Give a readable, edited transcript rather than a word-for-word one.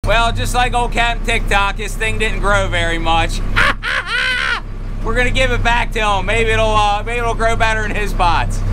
Well, just like old Captain TikTok, his thing didn't grow very much. We're gonna give it back to him. Maybe it'll grow better in his spots.